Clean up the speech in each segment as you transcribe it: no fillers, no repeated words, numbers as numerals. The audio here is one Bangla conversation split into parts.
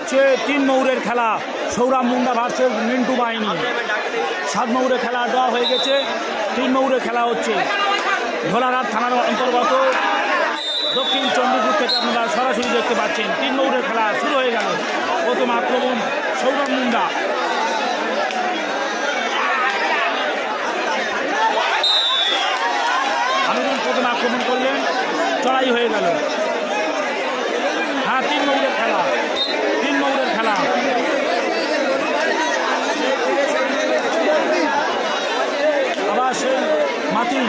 হচ্ছে 3 মৌরের খেলা, সৌরভ মুন্ডা ভার্সেস মিন্টু বাহিনী। 7 মৌরের খেলা দেওয়া হয়ে গেছে, 3 মৌরের খেলা হচ্ছে। ধোলারহাট থানার অন্তর্গত দক্ষিণ চণ্ডীপুর থেকে আপনারা সরাসরি দেখতে পাচ্ছেন 3 মৌরের খেলা শুরু হয়ে গেল। প্রথম আক্রমণ সৌরভ মুন্ডা, আমিরুল প্রথম আক্রমণ করলেন, চড়াই হয়ে গেল। হ্যাঁ, 3 মৌরের খেলা, 3 মৌরের খেলা। আবার সেই মাতিন,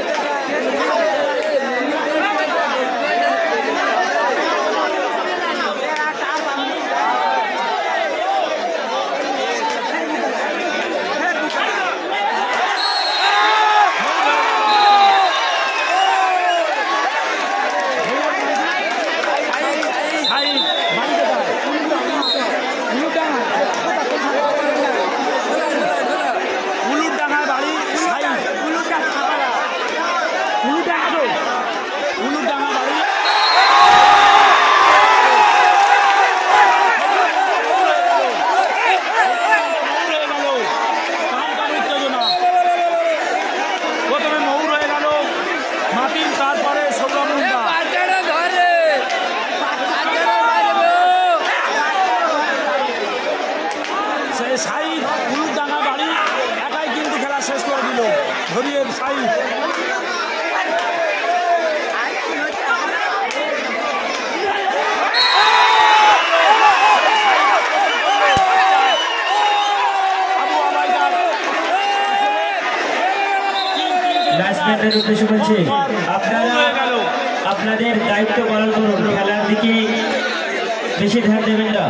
উদ্দেশ্য বলছে আপনারা আপনাদের দায়িত্ব পালন করুন, খেলার দিকে বেশি ধ্যান দেবেন না।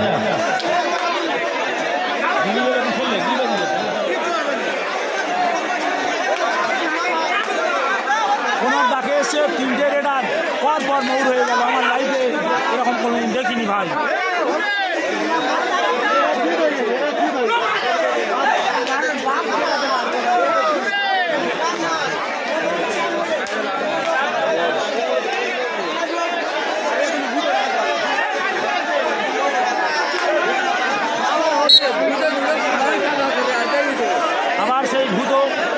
ওনার ডাকে এসে 3টে রেডার পর মৌর হয়ে গেল। আমার লাইফে এরকম কোনোদিন দেখিনি ভাই। আবার সেই ভূত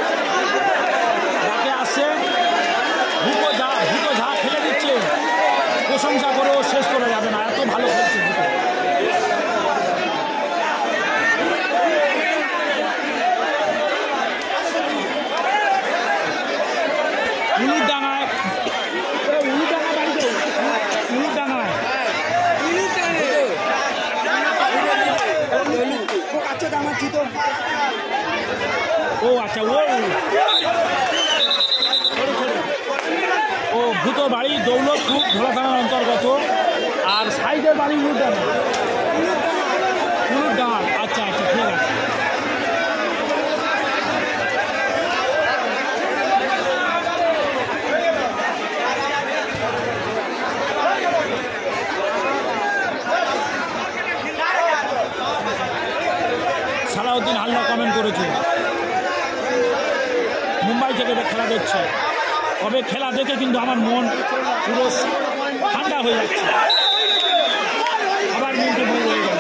ডাকে আসছে, ভূত ঝা খেলে দিচ্ছে, প্রশংসা করেও শেষ করা যাবে না, এত ভালো খেলছে ভূত। উলুরডাঙ্গায় ও আচ্ছা, ও ভূত বাড়ি দৌলতপুর ধোলা থানার অন্তর্গত, আর সাইডের বাড়ি উলুরডাঙ্গা। আচ্ছা আচ্ছা, ঠিক আছে। সালাউদ্দিন হালদার কমেন্ট করেছে, মুম্বাই থেকে খেলা দেখছে। তবে খেলা দেখে কিন্তু আমার মন পুরো ঠান্ডা হয়ে যাচ্ছে। আবার মিন্টু মৌ হয়ে গেল,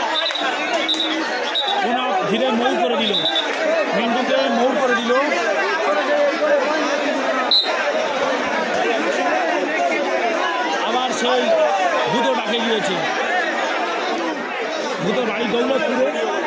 ওনা ধীরে মৌ করে দিল, মিন্টুকে মৌ করে দিল। আবার সেই ভূত ডাকে গিয়েছে, ভূত বাড়ি দৌলতপুরে।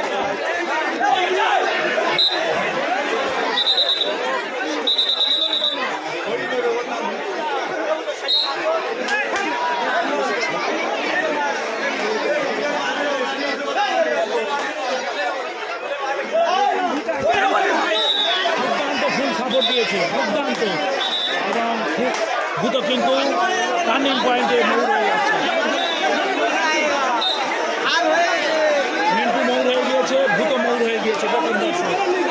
দিয়েছে দুর্দান্ত, এবং ভূত কিন্তু টার্নিং পয়েন্টে মৌর হয়ে যাচ্ছে। মিন্টু মৌর হয়ে গিয়েছে, ভূত মৌর হয়ে গিয়েছে। দেখুন দর্শক,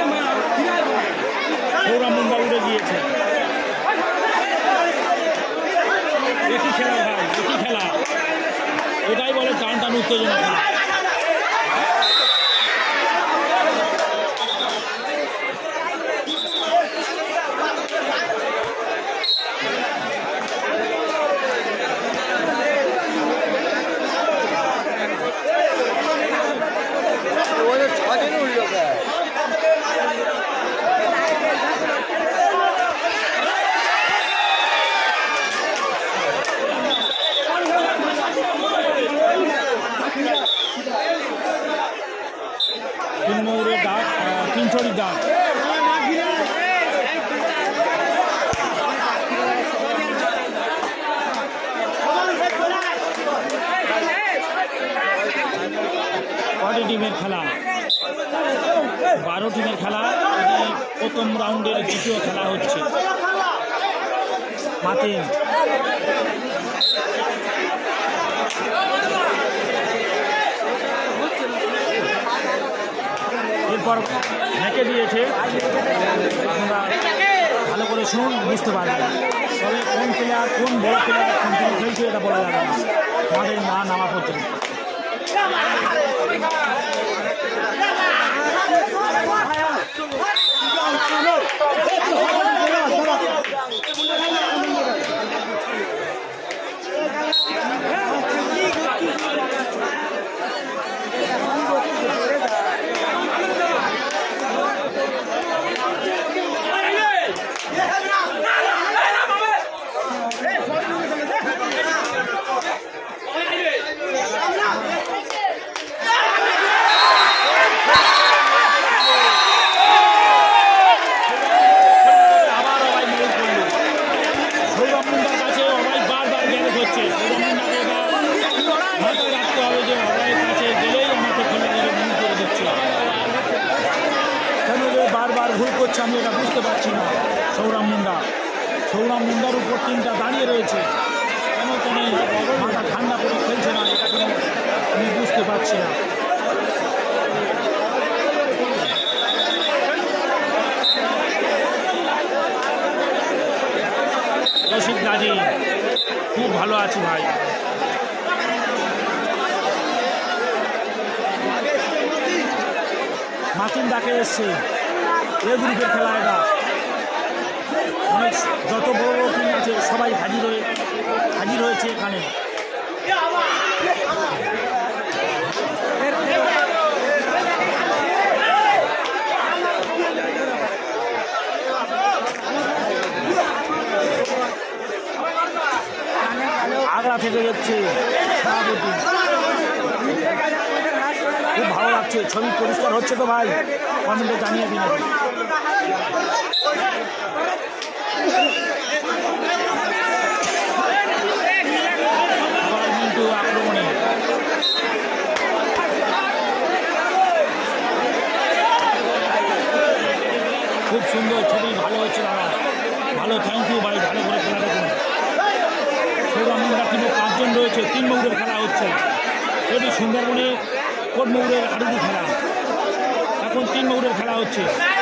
সৌরভ মুন্ডা উড়ে গিয়েছে। একই খেলা ভাই, একই খেলা, এটাই বলে টান টান উত্তেজনা খেলা। চরিদার। কটি টিমের খেলা? 12 টিমের খেলা। এটি প্রথম রাউন্ডের দ্বিতীয় খেলা হচ্ছে। মাতিন এরপর ঢেকে দিয়েছে। আপনারা ভালো করে শুনুন, বুঝতে পারবেন। তবে কোন প্লেয়ার, কোন বড় প্লেয়ার কোন টিম খেলছে এটা বলা যাবে না আমাদের না নামা পর্যন্ত। বারবার ভুল করছে আমি এটা বুঝতে পারছি না। সৌরভ মুন্ডার উপর টিমটা দাঁড়িয়ে রয়েছে, কেন কোনো মাথা ঠান্ডা করে খেলছে না, এটা কোনো আমি বুঝতে পারছি না। রশিদ গাজী, খুব ভালো আছি ভাই। মাতিন ডাকে এসছে। এ গ্রুপের খেলা এটা। অনেক যত বড় বড় টিম আছে সবাই হাজির হয়েছে এখানে। আগ্রা থেকে যাচ্ছে সভাপতি। খুব ভালো লাগছে। ছবি পরিষ্কার হচ্ছে তো ভাই? কমেন্টে জানিয়ে দিন। মিন্টু আক্রমণে খুব সুন্দর ছবি, ভালো হচ্ছে দাদা, ভালো। থ্যাংক ইউ ভাই, ভালো করে খেলা দেখুন। সৌরভ মুন্ডা টিমে 5 জন রয়েছে। 3 মৌরের খেলা হচ্ছে। এটি সুন্দরবনে কোট মৌরের হাডুডু খেলা। এখন 3 মৌরের খেলা হচ্ছে।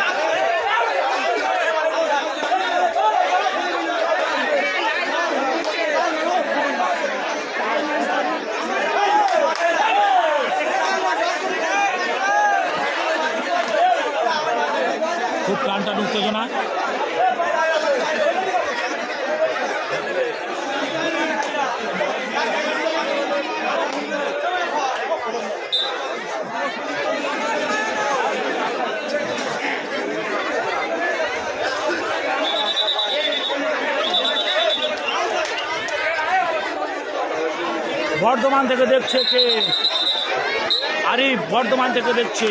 খুব টানটান উত্তেজনা। বর্ধমান থেকে দেখছে কে? আরিফ বর্ধমান থেকে দেখছে।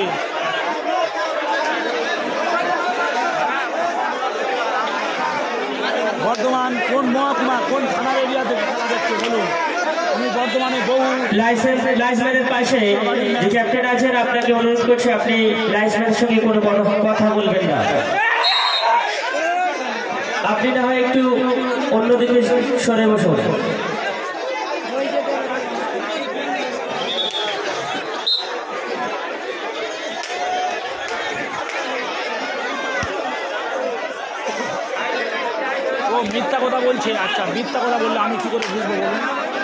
বর্ধমান কোন মহকুমা, কোন থানার এরিয়া থেকে খেলা দেখছে বলুন? আমি বর্ধমানে বহু লাইসম্যানের পাশে যে ক্যাপ্টেন আছেন, আপনাকে অনুরোধ করছি আপনি লাইসম্যানের সঙ্গে কোনো কথা বলবেন না। আপনি না হয় একটু অন্যদিকে সরে বসুন। ও মিথ্যা কথা বলছে। আচ্ছা, মিথ্যা কথা বললে আমি কি করে বুঝবো বলুন?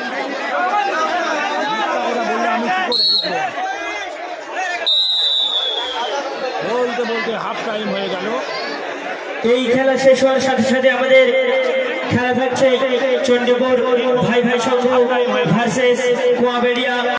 মিথ্যা কথা বললে আমি কি করে বুঝবো? বলতে বলতে হাফ টাইম হয়ে গেল। এই খেলা শেষ হওয়ার সাথে সাথে আমাদের খেলা থাকছে চণ্ডীপুর ভাই ভাই সংঘ ভার্সেস কোয়াবেড়িয়া।